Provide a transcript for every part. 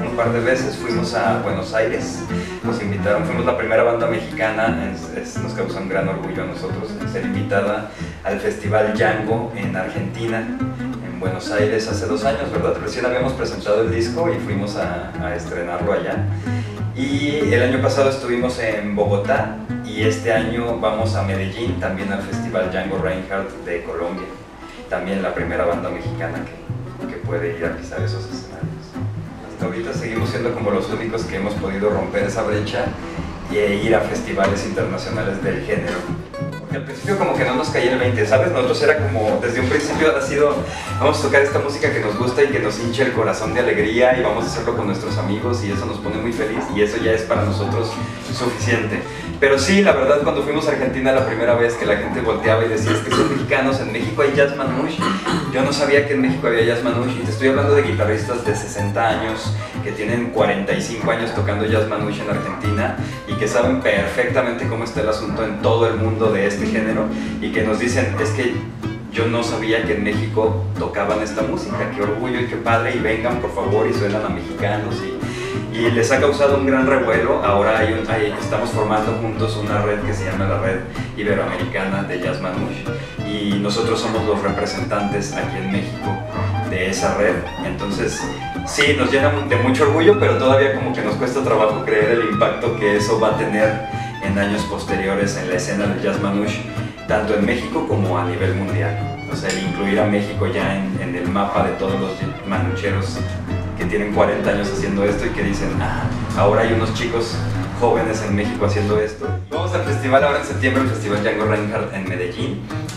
un par de veces, fuimos a Buenos Aires, nos invitaron, fuimos la primera banda mexicana, nos causó un gran orgullo a nosotros ser invitada al Festival Django en Argentina, en Buenos Aires hace 2 años, ¿verdad? Recién habíamos presentado el disco y fuimos a estrenarlo allá. Y el año pasado estuvimos en Bogotá y este año vamos a Medellín, también al Festival Django Reinhardt de Colombia. También la primera banda mexicana que puede ir a pisar esos escenarios. Hasta ahorita seguimos siendo como los únicos que hemos podido romper esa brecha e ir a festivales internacionales del género. Porque al principio como que no nos caía el 20, ¿sabes? Nosotros era como, desde un principio ha sido, vamos a tocar esta música que nos gusta y que nos hincha el corazón de alegría y vamos a hacerlo con nuestros amigos y eso nos pone muy feliz y eso ya es para nosotros suficiente. Pero sí, la verdad, cuando fuimos a Argentina la primera vez que la gente volteaba y decía, es que son mexicanos, en México hay jazz manouche. Yo no sabía que en México había jazz manouche y te estoy hablando de guitarristas de 60 años que tienen 45 años tocando jazz manouche en Argentina y que saben perfectamente cómo está el asunto en todo el mundo de este género y que nos dicen, es que yo no sabía que en México tocaban esta música, qué orgullo y qué padre, y vengan por favor y suenan a mexicanos y les ha causado un gran revuelo. Ahora estamos formando juntos una red que se llama la Red Iberoamericana de Jazz Manouche y nosotros somos los representantes aquí en México de esa red. Entonces sí, nos llena de mucho orgullo, pero todavía como que nos cuesta trabajo creer el impacto que eso va a tener en años posteriores en la escena del Jazz Manouche, tanto en México como a nivel mundial. O sea, el incluir a México ya en el mapa de todos los manucheros que tienen 40 años haciendo esto y que dicen, ahora hay unos chicos jóvenes en México haciendo esto. Vamos al festival ahora en septiembre, el Festival Django Reinhardt en Medellín.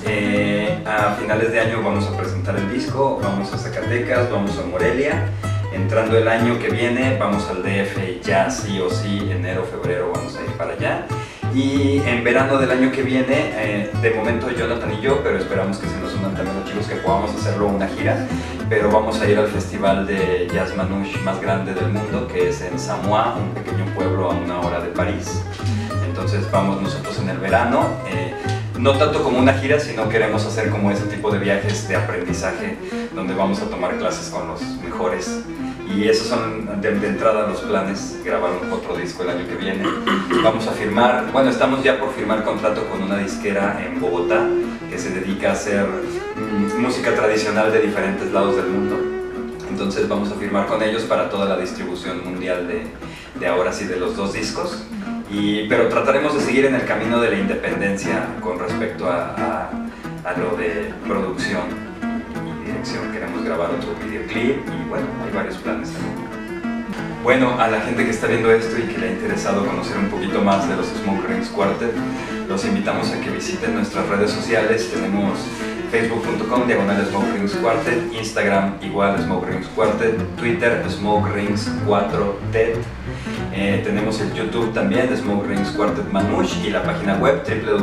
A finales de año vamos a presentar el disco, vamos a Zacatecas, vamos a Morelia. Entrando el año que viene vamos al DF y ya sí o sí, enero, febrero vamos a ir para allá. Y en verano del año que viene, de momento Jonathan y yo, pero esperamos que se nos unan también los chicos, que podamos hacerlo una gira, pero vamos a ir al festival de jazz manouche más grande del mundo, que es en Samoa, un pequeño pueblo a 1 hora de París. Entonces vamos nosotros en el verano, no tanto como una gira, sino queremos hacer como ese tipo de viajes de aprendizaje, donde vamos a tomar clases con los mejores. Y esos son de entrada los planes, grabar otro disco el año que viene. Vamos a firmar, bueno, estamos ya por firmar contrato con una disquera en Bogotá que se dedica a hacer música tradicional de diferentes lados del mundo. Entonces vamos a firmar con ellos para toda la distribución mundial de ahora sí de los 2 discos. Pero trataremos de seguir en el camino de la independencia con respecto a lo de producción. Queremos grabar otro videoclip y bueno, hay varios planes también. Bueno, a la gente que está viendo esto y que le ha interesado conocer un poquito más de los Smoke Rings Quartet, los invitamos a que visiten nuestras redes sociales. Tenemos facebook.com/Smoke Rings Quartet, Instagram igual Smoke Rings Quartet, Twitter Smoke Rings 4TED. Tenemos el YouTube también de Smoke Rings Quartet Manouche y la página web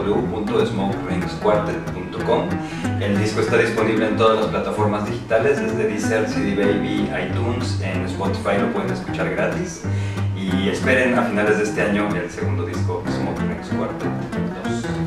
www.smokeringsquartet.com. El disco está disponible en todas las plataformas digitales, desde Deezer, CD Baby, iTunes, en Spotify lo pueden escuchar gratis. Y esperen a finales de este año el segundo disco, Smoke Rings Quartet 2.